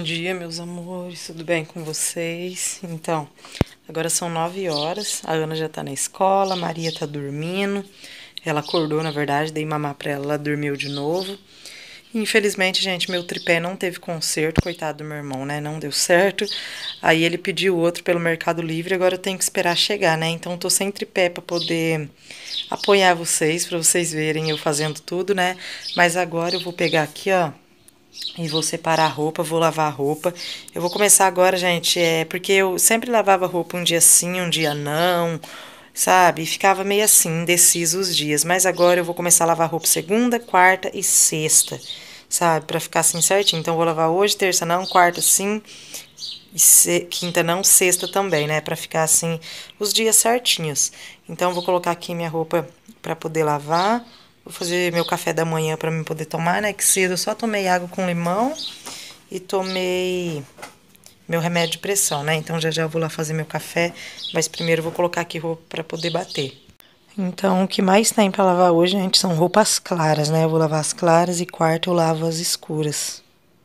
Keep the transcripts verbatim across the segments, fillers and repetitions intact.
dia, meus amores, tudo bem com vocês? Então, agora são nove horas, a Ana já tá na escola, a Maria tá dormindo, ela acordou, na verdade, dei mamar pra ela, ela dormiu de novo. Infelizmente, gente, meu tripé não teve conserto, coitado do meu irmão, né? Não deu certo. Aí ele pediu outro pelo Mercado Livre, agora eu tenho que esperar chegar, né? Então eu tô sem tripé pra poder apoiar vocês, pra vocês verem eu fazendo tudo, né? Mas agora eu vou pegar aqui, ó, e vou separar a roupa, vou lavar a roupa. Eu vou começar agora, gente, é porque eu sempre lavava roupa um dia sim, um dia não, sabe? E ficava meio assim, indeciso os dias. Mas agora eu vou começar a lavar roupa segunda, quarta e sexta, sabe? Pra ficar assim certinho. Então eu vou lavar hoje, terça não, quarta sim, e se... quinta não, sexta também, né? Pra ficar assim os dias certinhos. Então eu vou colocar aqui minha roupa pra poder lavar. Vou fazer meu café da manhã pra mim poder tomar, né? Que cedo eu só tomei água com limão e tomei meu remédio de pressão, né? Então já já eu vou lá fazer meu café, mas primeiro eu vou colocar aqui roupa pra poder bater. Então o que mais tem pra lavar hoje, gente, são roupas claras, né? Eu vou lavar as claras e quarta eu lavo as escuras.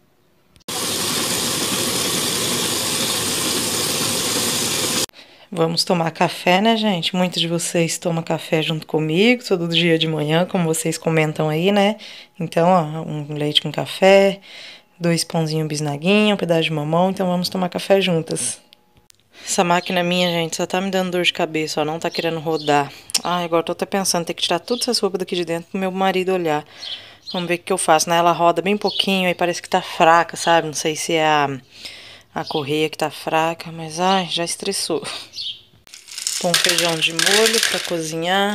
Vamos tomar café, né, gente? Muitos de vocês tomam café junto comigo, todo dia de manhã, como vocês comentam aí, né? Então, ó, um leite com café, dois pãozinhos bisnaguinha, um pedaço de mamão, então vamos tomar café juntas. Essa máquina minha, gente, só tá me dando dor de cabeça, ó, não tá querendo rodar. Ai, agora tô até pensando, ter que tirar todas essas roupas daqui de dentro pro meu marido olhar. Vamos ver o que eu faço, né? Ela roda bem pouquinho, aí parece que tá fraca, sabe? Não sei se é a, a correia que tá fraca, mas ai, já estressou. Põe um feijão de molho para cozinhar.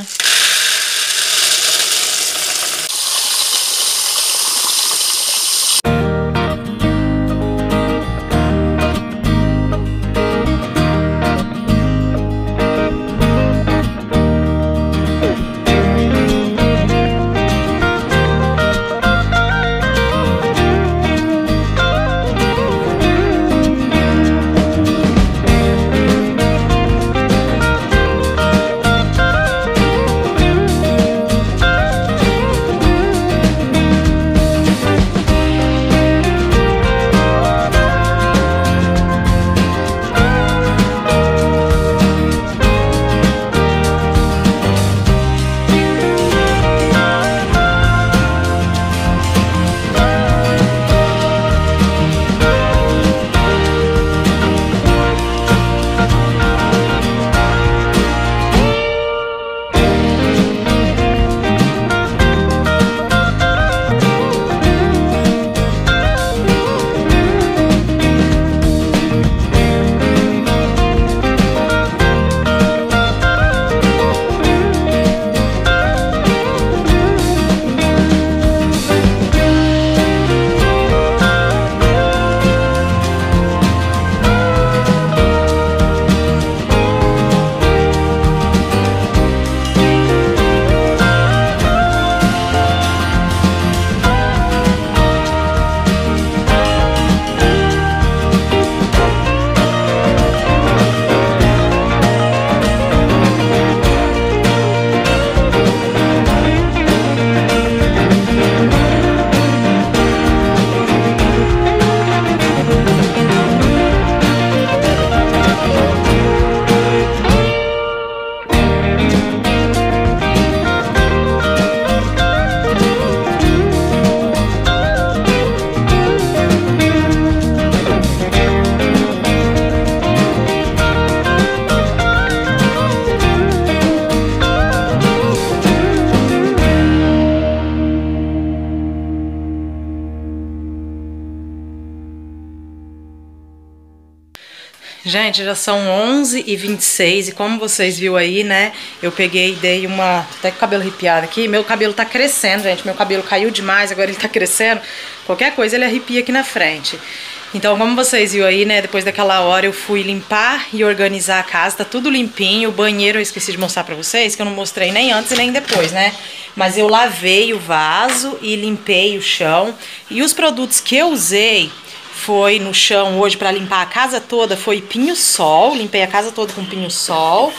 Gente, já são onze e vinte e seis e como vocês viram aí, né, eu peguei e dei uma... até com o cabelo arrepiado aqui, meu cabelo tá crescendo, gente, meu cabelo caiu demais, agora ele tá crescendo, qualquer coisa ele arrepia aqui na frente. Então, como vocês viram aí, né, depois daquela hora eu fui limpar e organizar a casa, tá tudo limpinho, o banheiro eu esqueci de mostrar pra vocês, que eu não mostrei nem antes e nem depois, né, mas eu lavei o vaso e limpei o chão, e os produtos que eu usei foi no chão hoje para limpar a casa toda, foi pinho-sol, limpei a casa toda com pinho-sol.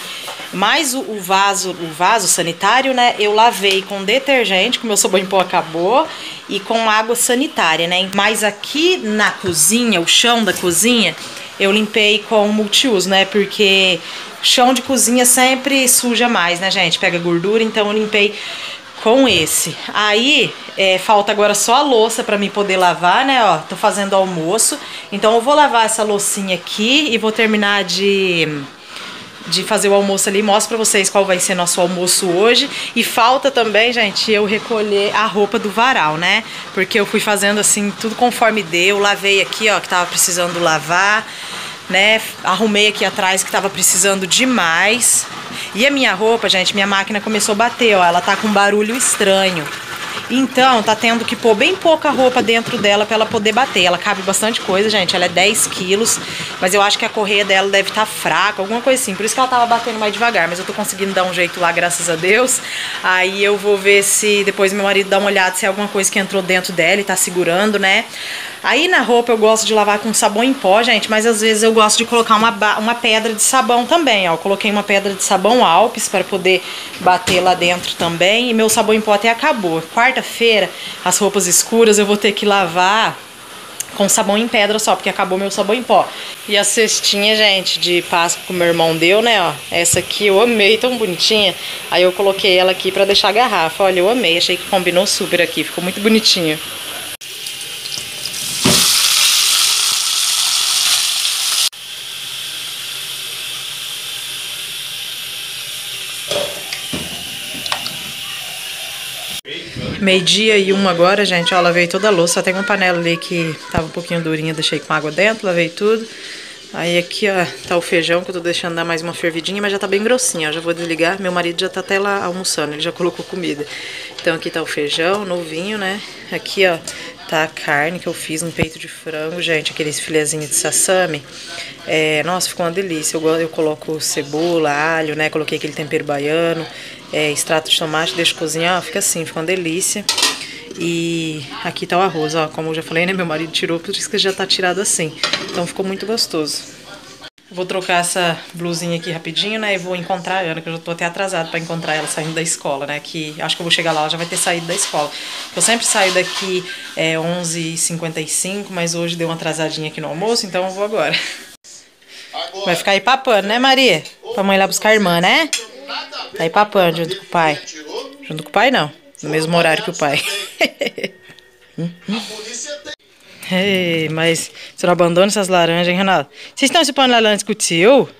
mais o, o vaso, o vaso sanitário, né? Eu lavei com detergente, que o meu sabão em pó acabou, e com água sanitária, né? Mas aqui na cozinha, o chão da cozinha, eu limpei com multiuso, né? Porque chão de cozinha sempre suja mais, né, gente? Pega gordura, então eu limpei com esse. Aí, é, falta agora só a louça pra mim poder lavar, né, ó. Tô fazendo almoço. Então eu vou lavar essa loucinha aqui e vou terminar de... de fazer o almoço ali. Mostro pra vocês qual vai ser nosso almoço hoje. E falta também, gente, eu recolher a roupa do varal, né? Porque eu fui fazendo assim, tudo conforme deu. Lavei aqui, ó, que tava precisando lavar, né? Arrumei aqui atrás que tava precisando demais. E a minha roupa, gente, minha máquina começou a bater, ó. Ela tá com um barulho estranho. Então, tá tendo que pôr bem pouca roupa dentro dela pra ela poder bater. Ela cabe bastante coisa, gente. Ela é dez quilos, mas eu acho que a correia dela deve estar fraca, alguma coisa assim. Por isso que ela tava batendo mais devagar, mas eu tô conseguindo dar um jeito lá, graças a Deus. Aí eu vou ver se depois meu marido dá uma olhada se é alguma coisa que entrou dentro dela e tá segurando, né? Aí na roupa eu gosto de lavar com sabão em pó, gente, mas às vezes eu gosto de colocar uma, uma pedra de sabão também, ó. Eu coloquei uma pedra de sabão Alpes para poder bater lá dentro também. E meu sabão em pó até acabou. Quarta-feira, as roupas escuras eu vou ter que lavar com sabão em pedra só, porque acabou meu sabão em pó. E a cestinha, gente, de Páscoa que o meu irmão deu, né, ó. Essa aqui eu amei, tão bonitinha. Aí eu coloquei ela aqui pra deixar a garrafa. Olha, eu amei, achei que combinou super aqui, ficou muito bonitinho. Meio-dia e uma agora, gente, ó, lavei toda a louça. Só tem uma panela ali que tava um pouquinho durinha, deixei com água dentro, lavei tudo. Aí aqui, ó, tá o feijão que eu tô deixando dar mais uma fervidinha, mas já tá bem grossinho, ó. Já vou desligar, meu marido já tá até lá almoçando, ele já colocou comida. Então aqui tá o feijão, novinho, né? Aqui, ó, tá a carne que eu fiz, um peito de frango, gente, aqueles filezinhos de sassami. É, nossa, ficou uma delícia. Eu, eu coloco cebola, alho, né? Coloquei aquele tempero baiano. É, extrato de tomate, deixo cozinhar, ó, fica assim, fica uma delícia. E aqui tá o arroz, ó, como eu já falei, né, meu marido tirou, por isso que já tá tirado assim. Então ficou muito gostoso. Vou trocar essa blusinha aqui rapidinho, né, e vou encontrar a Ana, que eu já tô até atrasado pra encontrar ela saindo da escola, né, que acho que eu vou chegar lá, ela já vai ter saído da escola. Eu sempre saio daqui é, onze e cinquenta e cinco, mas hoje deu uma atrasadinha aqui no almoço, então eu vou agora. Vai ficar aí papando, né, Maria? Pra mãe ir lá buscar a irmã, né? Tá aí papando junto com o pai. Junto com o pai, não. No mesmo horário que o pai. hum, hum. Ei, mas você não abandona essas laranjas, hein, Renato? Vocês estão se pondo laranja com o tio?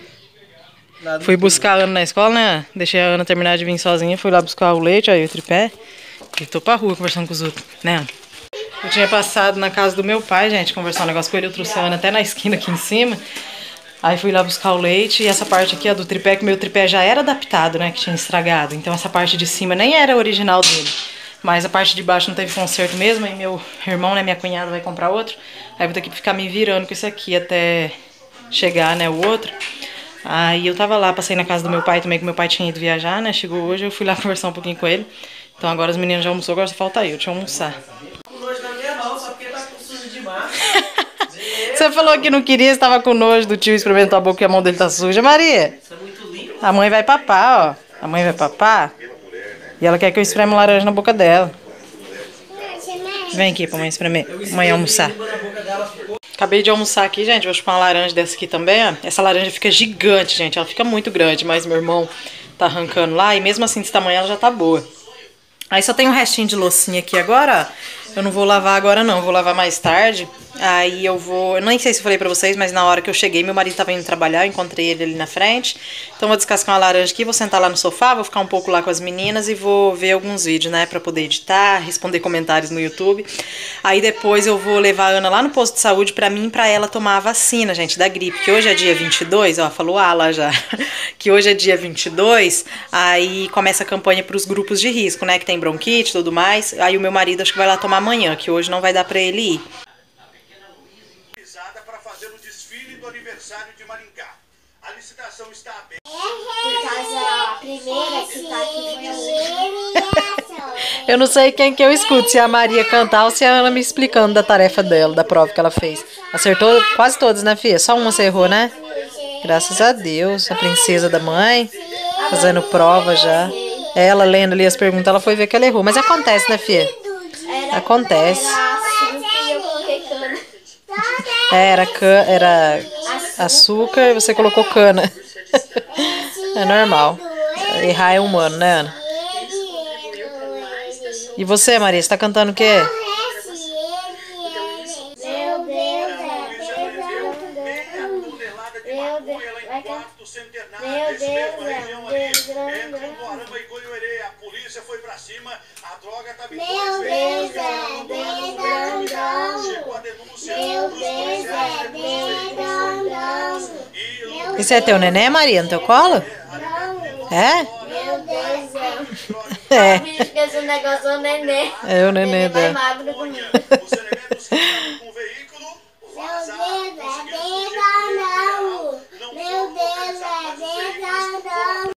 Fui buscar a Ana na escola, né? Deixei a Ana terminar de vir sozinha. Fui lá buscar o leite, aí o tripé. E tô pra rua conversando com os outros, né? Eu tinha passado na casa do meu pai, gente, conversar um negócio com ele. Eu trouxe a Ana até na esquina aqui em cima. Aí fui lá buscar o leite e essa parte aqui, ó, do tripé, que meu tripé já era adaptado, né, que tinha estragado. Então essa parte de cima nem era original dele. Mas a parte de baixo não teve conserto mesmo, aí meu irmão, né, minha cunhada vai comprar outro. Aí vou ter que ficar me virando com esse aqui até chegar, né, o outro. Aí eu tava lá, passei na casa do meu pai também, que meu pai tinha ido viajar, né, chegou hoje, eu fui lá conversar um pouquinho com ele. Então agora os meninos já almoçou, agora só falta eu, deixa eu almoçar. Com nojo na minha mão, só porque tá com sujo demais. Você falou que não queria, estava com nojo do tio experimentar a boca e a mão dele tá suja, Maria. Isso é muito lindo. A mãe vai papar, ó. A mãe vai papar. E ela quer que eu espreme laranja na boca dela. Vem aqui pra mãe espremer. Mãe almoçar. Acabei de almoçar aqui, gente. Vou chupar uma laranja dessa aqui também, ó. Essa laranja fica gigante, gente. Ela fica muito grande, mas meu irmão tá arrancando lá. E mesmo assim, desse tamanho, ela já tá boa. Aí só tem um restinho de loucinha aqui agora, ó. Eu não vou lavar agora não, vou lavar mais tarde. Aí eu vou... Eu nem sei se eu falei pra vocês, mas na hora que eu cheguei, meu marido tava indo trabalhar, eu encontrei ele ali na frente. Então vou descascar uma laranja aqui, vou sentar lá no sofá, vou ficar um pouco lá com as meninas e vou ver alguns vídeos, né, pra poder editar, responder comentários no YouTube. Aí depois eu vou levar a Ana lá no posto de saúde pra mim e pra ela tomar a vacina, gente, da gripe. Que hoje é dia vinte e dois, ó, falou ah lá já. Que hoje é dia vinte e dois, aí começa a campanha pros grupos de risco, né, que tem bronquite e tudo mais. Aí o meu marido acho que vai lá tomar amanhã, que hoje não vai dar pra ele ir. Para fazer o desfile do aniversário de Maringá. A licitação está aberta. Por causa a primeira que tá aqui foi a Eu não sei quem que eu escuto, se é a Maria cantar ou se é ela me explicando da tarefa dela, da prova que ela fez. Acertou quase todas, né, filha? Só uma você errou, né? Graças a Deus. A princesa da mãe. Fazendo prova já. Ela lendo ali as perguntas, ela foi ver que ela errou. Mas acontece, né, filha? Acontece. Era, can, era açúcar e você colocou cana. É normal. Errar é humano, né, Ana? E você, Maria, você tá cantando o quê? Meu Deus, Isso é teu neném, Maria, no teu colo? É? Meu Deus, É. esse negócio é o neném. É o neném Vai dela. magro comigo. Meu Deus, é dedão.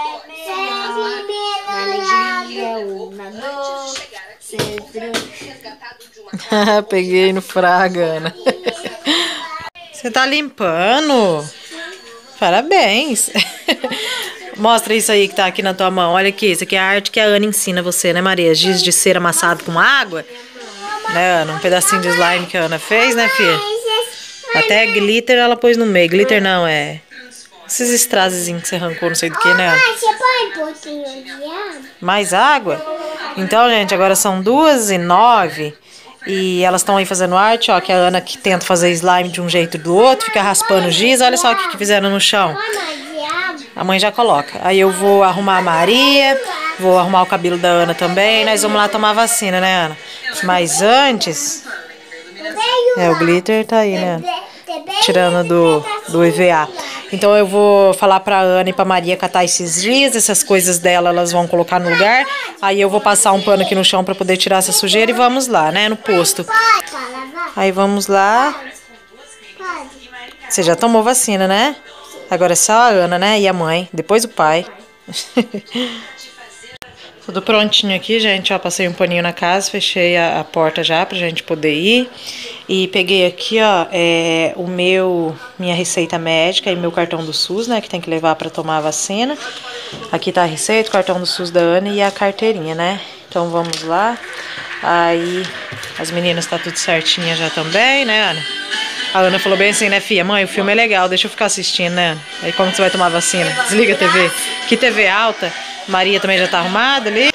Peguei no fraga, Ana. Você tá limpando? Parabéns. Mostra isso aí que tá aqui na tua mão. Olha aqui, isso aqui é a arte que a Ana ensina você, né, Maria? Giz de cera amassado com água. Né, Ana? Um pedacinho de slime que a Ana fez, né, filha? Até glitter ela pôs no meio. Glitter não, é... esses strazezinhos que você arrancou, não sei do que, né, Ana? Você põe um pouquinho de água? Mais água? Então, gente, agora são duas e nove. E elas estão aí fazendo arte, ó. Que a Ana que tenta fazer slime de um jeito e do outro. Fica raspando o giz. Olha só o que, que fizeram no chão. A mãe já coloca. Aí eu vou arrumar a Maria. Vou arrumar o cabelo da Ana também. Nós vamos lá tomar vacina, né, Ana? Mas antes... É, o glitter tá aí, né? Tirando do, do E V A. Então eu vou falar pra Ana e pra Maria catar esses giz, essas coisas dela, elas vão colocar no lugar. Aí eu vou passar um pano aqui no chão pra poder tirar essa sujeira e vamos lá, né, no posto. Aí vamos lá. Você já tomou vacina, né? Agora é só a Ana, né, e a mãe, depois o pai. Tudo prontinho aqui, gente, ó, passei um paninho na casa, fechei a, a porta já pra gente poder ir. E peguei aqui, ó, é, o meu, minha receita médica e meu cartão do SUS, né, que tem que levar pra tomar a vacina. Aqui tá a receita, o cartão do SUS da Ana e a carteirinha, né. Então vamos lá. Aí as meninas tá tudo certinha já também, né, Ana? A Ana falou bem assim, né, filha? Mãe, o filme é legal, deixa eu ficar assistindo, né? Aí como que você vai tomar vacina? Desliga a T V. Que T V alta? Maria também já tá arrumada ali.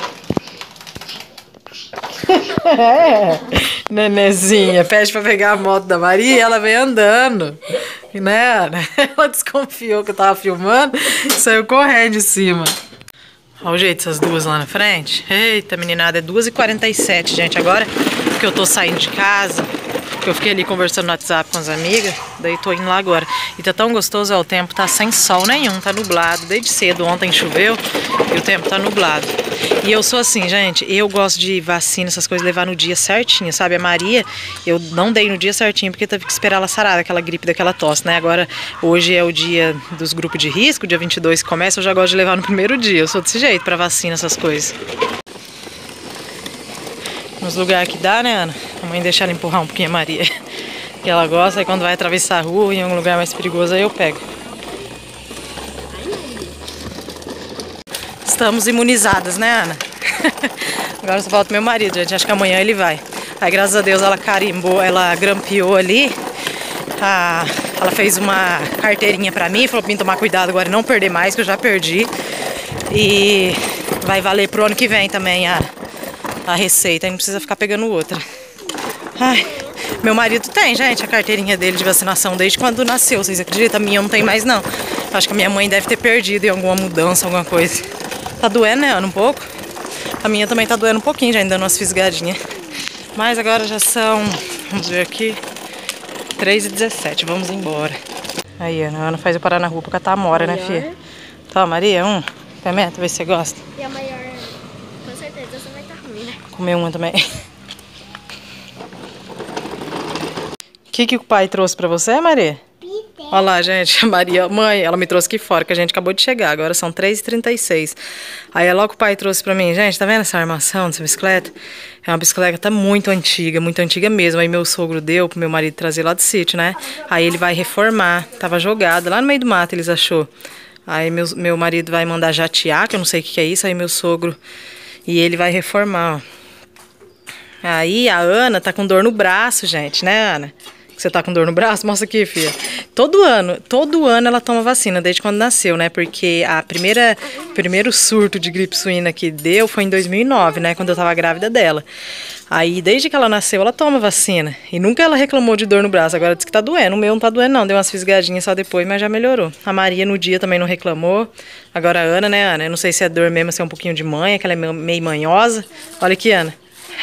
É, nenezinha, pede pra pegar a moto da Maria e ela vem andando. Né, Ana? Ela desconfiou que eu tava filmando e saiu correndo de cima. Olha o jeito dessas duas lá na frente. Eita, meninada, é duas e quarenta e sete, gente. Agora que eu tô saindo de casa, que eu fiquei ali conversando no WhatsApp com as amigas, daí tô indo lá agora. E tá tão gostoso, ó, o tempo tá sem sol nenhum, tá nublado. Desde cedo, ontem choveu e o tempo tá nublado. E eu sou assim, gente, eu gosto de vacina, essas coisas, levar no dia certinho, sabe? A Maria, eu não dei no dia certinho porque teve que esperar ela sarar daquela gripe, daquela tosse, né? Agora, hoje é o dia dos grupos de risco, dia vinte e dois que começa, eu já gosto de levar no primeiro dia. Eu sou desse jeito pra vacina, essas coisas. Nos lugares que dá, né, Ana? A mãe deixa ela empurrar um pouquinho a Maria. Que ela gosta, e quando vai atravessar a rua em um lugar mais perigoso, aí eu pego. Estamos imunizadas, né, Ana? Agora só falta meu marido, gente. Acho que amanhã ele vai. Aí, graças a Deus, ela carimbou, ela grampeou ali. Ah, ela fez uma carteirinha pra mim, falou pra mim tomar cuidado agora e não perder mais, que eu já perdi. E vai valer pro ano que vem também a... a receita, aí não precisa ficar pegando outra. Ai, meu marido tem, gente, a carteirinha dele de vacinação desde quando nasceu. Vocês acreditam? A minha não tem mais, não. Acho que a minha mãe deve ter perdido em alguma mudança, alguma coisa. Tá doendo, né, Ana, um pouco? A minha também tá doendo um pouquinho, já ainda dando umas fisgadinhas. Mas agora já são, vamos ver aqui, três e dezessete, vamos embora. Aí, Ana, a Ana faz eu parar na rua pra catar a mora, né, filha? Toma, Maria, um. Pimenta, vê se você gosta. E a maior, com certeza, você vai estar ruim, né? Comer uma também. O que, que o pai trouxe pra você, Maria? Pitel. Olha lá, gente, a Maria, mãe, ela me trouxe aqui fora, que a gente acabou de chegar, agora são três e trinta e seis. Aí é logo que o pai trouxe pra mim, gente, tá vendo essa armação dessa bicicleta? É uma bicicleta muito antiga, muito antiga mesmo. Aí meu sogro deu pro meu marido trazer lá do sítio, né? Aí ele vai reformar, tava jogada lá no meio do mato, eles achou. Aí meu, meu marido vai mandar jatear, que eu não sei o que, que é isso, aí meu sogro e ele vai reformar, ó. Aí a Ana tá com dor no braço, gente, né, Ana? Você tá com dor no braço? Mostra aqui, filha. Todo ano, todo ano ela toma vacina, desde quando nasceu, né? Porque a primeira, primeiro surto de gripe suína que deu foi em dois mil e nove, né? Quando eu tava grávida dela. Aí, desde que ela nasceu, ela toma vacina. E nunca ela reclamou de dor no braço. Agora diz que tá doendo. O meu não tá doendo, não. Deu umas fisgadinhas só depois, mas já melhorou. A Maria, no dia, também não reclamou. Agora a Ana, né, Ana? Eu não sei se é dor mesmo, se é um pouquinho de manha, que ela é meio manhosa. Olha aqui, Ana.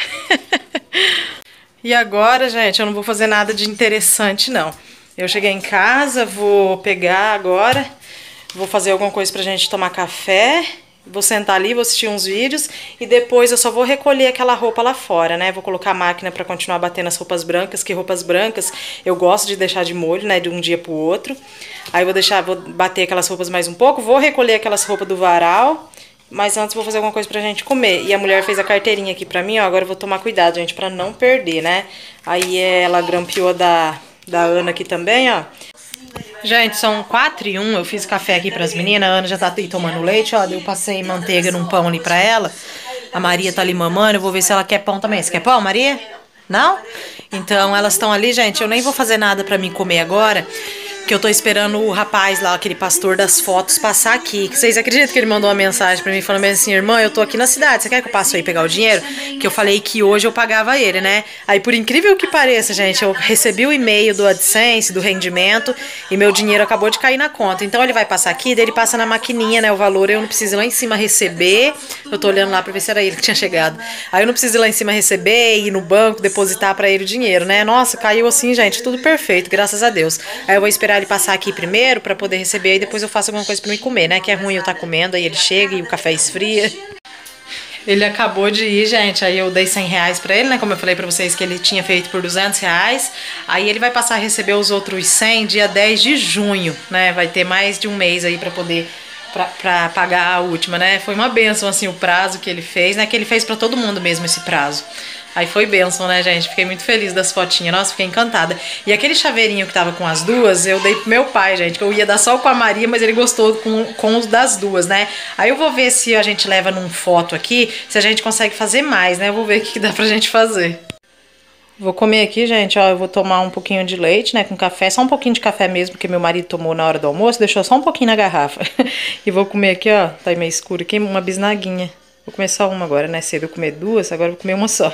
E agora, gente, eu não vou fazer nada de interessante, não. Eu cheguei em casa, vou pegar agora, vou fazer alguma coisa pra gente tomar café, vou sentar ali, vou assistir uns vídeos e depois eu só vou recolher aquela roupa lá fora, né? Vou colocar a máquina pra continuar batendo as roupas brancas, que roupas brancas eu gosto de deixar de molho, né? De um dia pro outro. Aí vou deixar, vou bater aquelas roupas mais um pouco, vou recolher aquelas roupas do varal. Mas antes vou fazer alguma coisa pra gente comer. E a mulher fez a carteirinha aqui pra mim, ó. Agora eu vou tomar cuidado, gente, pra não perder, né? Aí ela grampeou da, da Ana aqui também, ó. Gente, são quatro e um. Eu fiz café aqui pras meninas. A Ana já tá aí tomando leite, ó. Eu passei manteiga num pão ali pra ela. A Maria tá ali mamando. Eu vou ver se ela quer pão também. Você quer pão, Maria? Não? Então elas estão ali, gente. Eu nem vou fazer nada pra mim comer agora. Que eu tô esperando o rapaz lá, aquele pastor das fotos, passar aqui. Que vocês acreditam que ele mandou uma mensagem pra mim falando assim: irmã, eu tô aqui na cidade, você quer que eu passe aí pegar o dinheiro? Que eu falei que hoje eu pagava ele, né? Aí, por incrível que pareça, gente, eu recebi o e-mail do AdSense, do rendimento, e meu dinheiro acabou de cair na conta. Então ele vai passar aqui, daí ele passa na maquininha, né, o valor, eu não preciso ir lá em cima receber. Eu tô olhando lá pra ver se era ele que tinha chegado. Aí eu não preciso ir lá em cima receber, ir no banco, depositar pra ele o dinheiro, né? Nossa, caiu assim, gente, tudo perfeito, graças a Deus. Aí eu vou esperar ele passar aqui primeiro pra poder receber, e depois eu faço alguma coisa pra mim comer, né? Que é ruim eu estar comendo, aí ele chega e o café esfria. Ele acabou de ir, gente, aí eu dei cem reais pra ele, né? Como eu falei pra vocês que ele tinha feito por duzentos reais. Aí ele vai passar a receber os outros cem dia dez de junho, né? Vai ter mais de um mês aí pra poder... Pra, pra pagar a última, né? Foi uma bênção, assim, o prazo que ele fez, né? Que ele fez pra todo mundo mesmo esse prazo. Aí foi bênção, né, gente? Fiquei muito feliz das fotinhas. Nossa, fiquei encantada. E aquele chaveirinho que tava com as duas, eu dei pro meu pai, gente. Que eu ia dar só com a Maria, mas ele gostou com, com os das duas, né? Aí eu vou ver se a gente leva num foto aqui, se a gente consegue fazer mais, né? Eu vou ver o que, que dá pra gente fazer. Vou comer aqui, gente, ó, eu vou tomar um pouquinho de leite, né, com café, só um pouquinho de café mesmo, porque meu marido tomou na hora do almoço, deixou só um pouquinho na garrafa. E vou comer aqui, ó, tá meio escuro aqui, uma bisnaguinha. Vou comer só uma agora, né, cedo eu comer duas, agora eu vou comer uma só.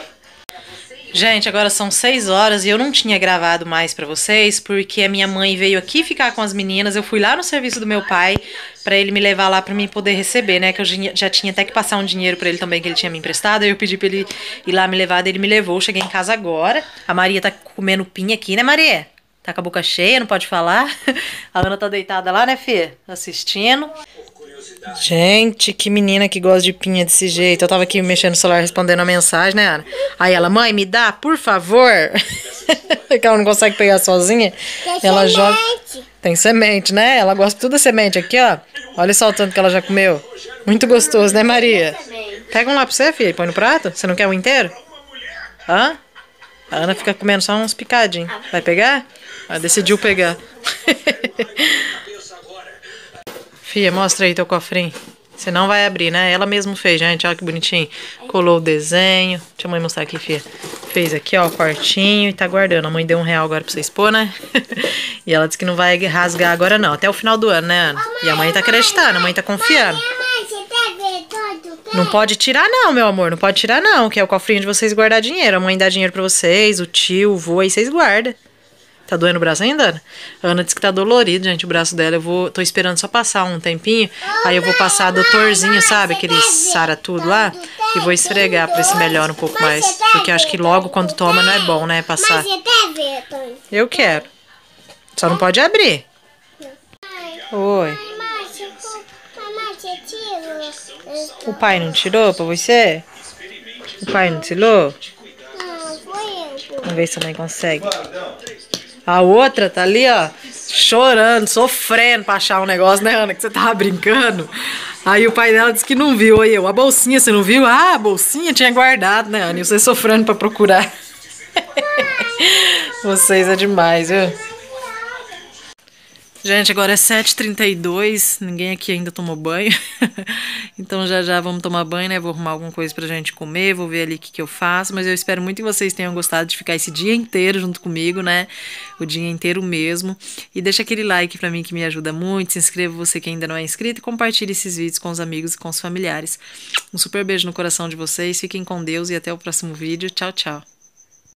Gente, agora são seis horas e eu não tinha gravado mais pra vocês, porque a minha mãe veio aqui ficar com as meninas. Eu fui lá no serviço do meu pai pra ele me levar lá pra mim poder receber, né? Que eu já tinha até que passar um dinheiro pra ele também, que ele tinha me emprestado. Aí eu pedi pra ele ir lá me levar, daí ele me levou. Eu cheguei em casa agora. A Maria tá comendo pinha aqui, né, Maria? Tá com a boca cheia, não pode falar. A Ana tá deitada lá, né, Fê? Assistindo. Gente, que menina que gosta de pinha desse jeito. Eu tava aqui mexendo no celular respondendo a mensagem, né, Ana? Aí ela, mãe, me dá, por favor. Que ela não consegue pegar sozinha. Tem ela semente. joga. Tem semente, né? Ela gosta de tudo semente aqui, ó. Olha só o tanto que ela já comeu. Muito gostoso, né, Maria? Pega um lá pra você, filha, e põe no prato. Você não quer um inteiro? Hã? A Ana fica comendo só uns picadinhos. Vai pegar? Ela decidiu pegar. Fia, mostra aí teu cofrinho. Você não vai abrir, né? Ela mesmo fez, gente. Olha que bonitinho. Colou o desenho. Deixa a mãe mostrar aqui, Fia. Fez aqui, ó, o quartinho e tá guardando. A mãe deu um real agora pra vocês pôr, né? E ela disse que não vai rasgar agora, não. Até o final do ano, né, Ana? E a mãe tá acreditando, a mãe tá confiando. Não pode tirar, não, meu amor. Não pode tirar, não. Que é o cofrinho de vocês guardar dinheiro. A mãe dá dinheiro pra vocês, o tio, o vô, aí vocês guardam. Tá doendo o braço ainda, Ana? A Ana disse que tá dolorido, gente, o braço dela. Eu vou, tô esperando só passar um tempinho. Aí eu vou passar doutorzinho, sabe? Aquele sara tudo lá. E vou esfregar pra ver se melhora um pouco mais. Porque acho que logo quando toma não é bom, né? Passar. Eu quero. Só não pode abrir. Oi. O pai não tirou pra você? O pai não tirou? Vamos ver se a mãe consegue. A outra tá ali, ó. chorando, sofrendo pra achar um negócio, né, Ana? Que você tava brincando. Aí o pai dela disse que não viu. Aí eu, a bolsinha, você não viu? Ah, a bolsinha tinha guardado, né, Ana? E você sofrendo pra procurar. Vocês é demais, viu? Gente, agora é sete e trinta e dois, ninguém aqui ainda tomou banho. Então já já vamos tomar banho, né? Vou arrumar alguma coisa pra gente comer, vou ver ali o que, que eu faço. Mas eu espero muito que vocês tenham gostado de ficar esse dia inteiro junto comigo, né? O dia inteiro mesmo. E deixa aquele like pra mim que me ajuda muito. Se inscreva você que ainda não é inscrito e compartilhe esses vídeos com os amigos e com os familiares. Um super beijo no coração de vocês, fiquem com Deus e até o próximo vídeo. Tchau, tchau.